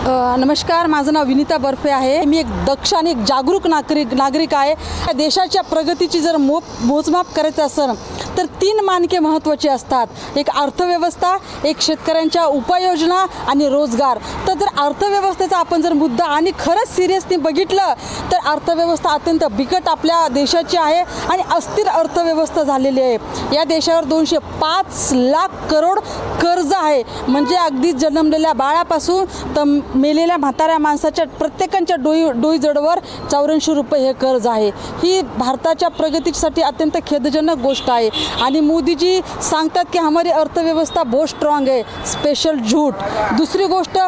नमस्कार, माझं नाव विनीता बर्फे आहे। मी एक दक्ष आणि एक जागरूक नागरिक आहे। देशाच्या प्रगतीची जर मोजमाप करायचं असेल तर 3 मानके महत्त्वाची असतात। एक अर्थव्यवस्था, एक शेतकऱ्यांच्या उपाययोजना आणि रोजगार। तर जर अर्थव्यवस्थेचा आपण जर मुद्दा आणि खरंच सिरियसली बघितलं तर अर्थव्यवस्था अत्यंत बिकट आपल्या देशाची आहे आणि अस्थिर अर्थव्यवस्था झालेली आहे। या देशावर 205 लाख करोड कर्ज आहे, म्हणजे अगदी जन्मलेल्या बाळापासून तर मेलेल्या म्हाताऱ्या माणसाच्या प्रत्येकाच्या डोईजडवर 84 रुपये हे कर्ज आहे। ही भारताच्या प्रगतीसाठी अत्यंत खेदजनक गोष्ट आहे। आणि मोदीजी सांगतात की हमारी अर्थव्यवस्था बहुत स्ट्रॉंग है, स्पेशल झूठ। दुसरी गोष्ट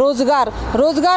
रोजगार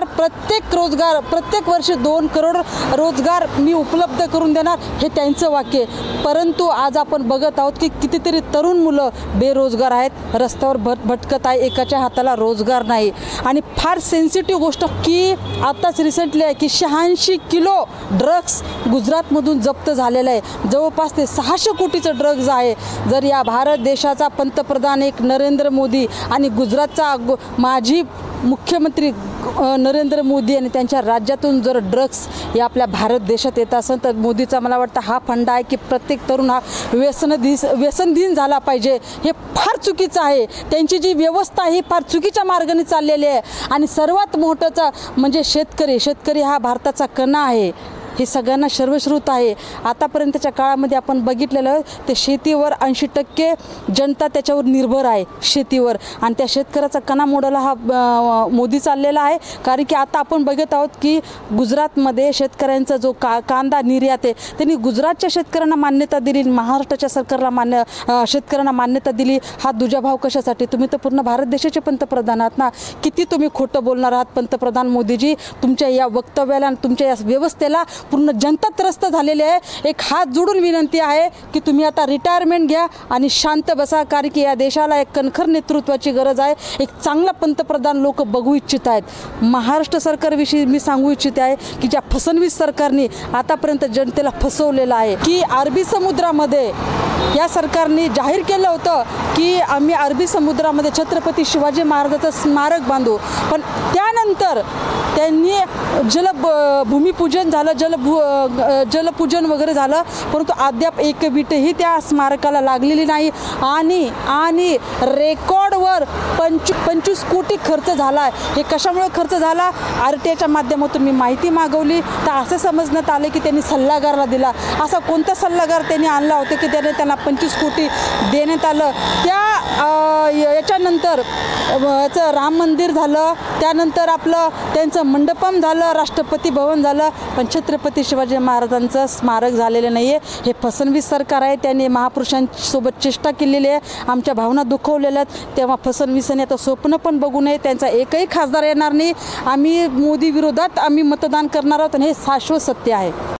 प्रत्येक वर्षी 2 करोड रोजगार मी उपलब्ध करून देणार, हे त्यांचं वाक्य। परंतु आज आपण बघत आहोत की कितीतरी तरुण मुलं बेरोजगार आहेत, रस्त्यावर भटकत आहे, एकाच्या हाताला रोजगार नाही। आणि फार सेन्सिटिव्ह गोष्ट की आताच रिसेंटली आहे की 86 किलो ड्रग्स गुजरातमधून जप्त झालेलं आहे। जवळपास ते 600 कोटीचं ड्रग्ज आहे। जर या भारत देशाचा पंतप्रधान एक नरेंद्र मोदी आणि गुजरातचा माजी मुख्यमंत्री नरेंद्र मोदी आणि त्यांच्या राज्यातून जर ड्रग्स या आपल्या भारत देशात येत असेल तर मोदीचा मला वाटतं हा फंडा आहे की प्रत्येक तरुण हा व्यसनधीन झाला पाहिजे। हे फार चुकीचं आहे। त्यांची जी व्यवस्था ही फार चुकीच्या मार्गाने चाललेली आहे। आणि सर्वात मोठंचा म्हणजे शेतकरी हा भारताचा कणा आहे, हे सगळ्यांना सर्वश्रुत आहे। आतापर्यंतच्या काळामध्ये आपण बघितलेलं ते शेतीवर 80% जनता त्याच्यावर निर्भर आहे, शेतीवर। आणि त्या शेतकऱ्याचा कणा मोडायला हा मोदी चाललेला आहे। कारण की आता आपण बघत आहोत की गुजरातमध्ये शेतकऱ्यांचा जो कांदा निर्यात आहे त्यांनी गुजरातच्या शेतकऱ्यांना मान्यता दिली, महाराष्ट्राच्या सरकारला शेतकऱ्यांना मान्यता दिली। हा दुजाभाव कशासाठी? तुम्ही तर पूर्ण भारत देशाचे पंतप्रधान आहात ना। किती तुम्ही खोटं बोलणार आहात पंतप्रधान मोदीजी? तुमच्या या वक्तव्याला आणि तुमच्या या व्यवस्थेला पूर्ण जनता त्रस्त झालेली आहे। एक हात जोडून विनंती आहे की तुम्ही आता रिटायरमेंट घ्या आणि शांत बसा, कारण की या देशाला एक कणखर नेतृत्वाची गरज आहे। एक चांगला पंतप्रधान लोक बघू इच्छित आहेत। महाराष्ट्र सरकारविषयी मी सांगू इच्छिते आहे की ज्या फसवणूक सरकारने आतापर्यंत जनतेला फसवलेलं आहे की अरबी समुद्रामध्ये या सरकारने जाहीर केलं होतं की आम्ही अरबी समुद्रामध्ये छत्रपती शिवाजी महाराजांचं स्मारक बांधू, पण त्यानंतर त्यांनी भूमिपूजन झालं, जलपूजन वगैरे झालं, परंतु अद्याप एक वीटही त्या स्मारकाला लागलेली नाही। आणि रेकॉर्डवर 25 कोटी खर्च झाला आहे। हे कशामुळे खर्च झाला? RTIच्या माध्यमातून मी माहिती मागवली तर असं समजण्यात आलं की त्यांनी सल्लागाराला दिला। असा कोणता सल्लागार त्यांनी आणला होता की त्यांना 25 कोटी देण्यात आलं? याच्यानंतर याचं राम मंदिर झालं, त्यानंतर आपलं त्यांचं मंडपम झालं, राष्ट्रपती भवन झालं, पण छत्रपती शिवाजी महाराजांचं स्मारक झालेलं नाही आहे। हे फसवणूक सरकार आहे। त्यांनी महापुरुषांसोबत चेष्टा केलेली आहे, आमच्या भावना दुखवलेल्या आहेत। तेव्हा फसवणुकीने आता स्वप्न पण बघू नये। त्यांचा एकही खासदार येणार नाही। आम्ही मोदी विरोधात आम्ही मतदान करणार आहोत आणि हे शाश्वत सत्य आहे।